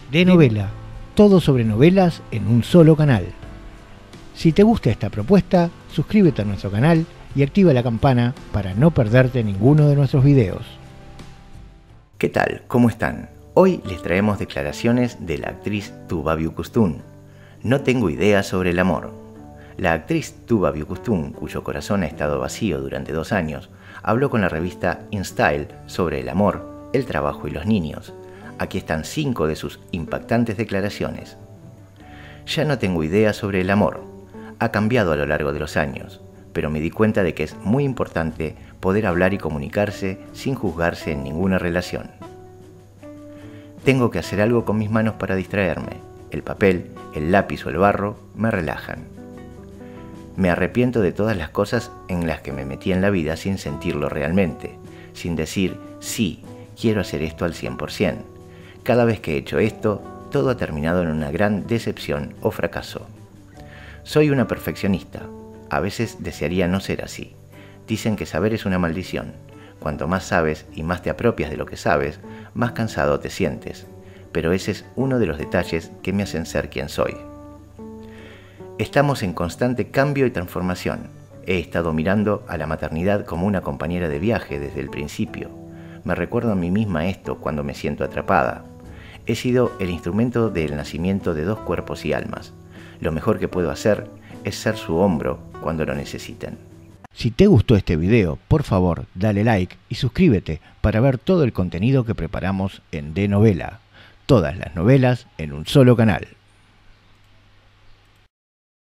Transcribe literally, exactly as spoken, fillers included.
De Novela, todo sobre novelas en un solo canal. Si te gusta esta propuesta, suscríbete a nuestro canal y activa la campana para no perderte ninguno de nuestros videos. ¿Qué tal? ¿Cómo están? Hoy les traemos declaraciones de la actriz Tuba Büyüküstün. No tengo idea sobre el amor. La actriz Tuba Büyüküstün, cuyo corazón ha estado vacío durante dos años, habló con la revista InStyle sobre el amor, el trabajo y los niños. Aquí están cinco de sus impactantes declaraciones. Ya no tengo idea sobre el amor. Ha cambiado a lo largo de los años, pero me di cuenta de que es muy importante poder hablar y comunicarse sin juzgarse en ninguna relación. Tengo que hacer algo con mis manos para distraerme. El papel, el lápiz o el barro me relajan. Me arrepiento de todas las cosas en las que me metí en la vida sin sentirlo realmente, sin decir, sí, quiero hacer esto al cien por ciento. Cada vez que he hecho esto, todo ha terminado en una gran decepción o fracaso. Soy una perfeccionista. A veces desearía no ser así. Dicen que saber es una maldición. Cuanto más sabes y más te apropias de lo que sabes, más cansado te sientes. Pero ese es uno de los detalles que me hacen ser quien soy. Estamos en constante cambio y transformación. He estado mirando a la maternidad como una compañera de viaje desde el principio. Me recuerdo a mí misma esto cuando me siento atrapada. He sido el instrumento del nacimiento de dos cuerpos y almas. Lo mejor que puedo hacer es ser su hombro cuando lo necesiten. Si te gustó este video, por favor, dale like y suscríbete para ver todo el contenido que preparamos en De Novela. Todas las novelas en un solo canal.